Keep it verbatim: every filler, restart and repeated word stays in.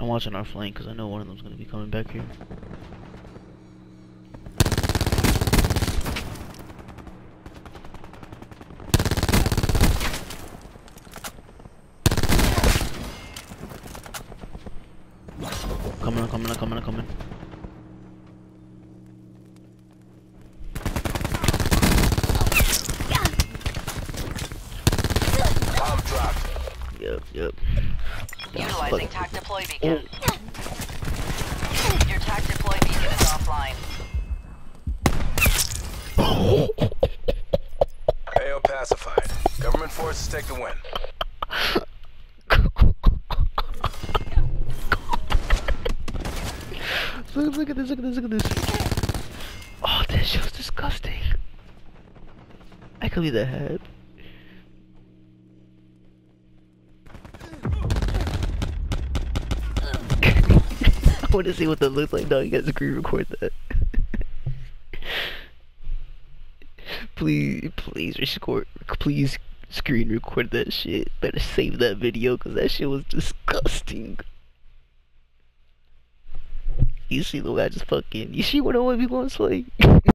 I'm watching our flank because I know one of them's gonna be coming back here. Coming, coming, coming, coming. Bomb dropped. Yep, yep. Utilizing tac deploy beacon. Your tac deploy beacon is offline. A O pacified. Government forces take the win. Look, look at this, look at this, look at this. Oh, this show's disgusting. I could be the head. I want to see what that looks like. No, you guys screen record that. Please, please record, please screen record that shit. Better save that video because that shit was disgusting. You see the way I just fucking, you see what I want to be going to Swae?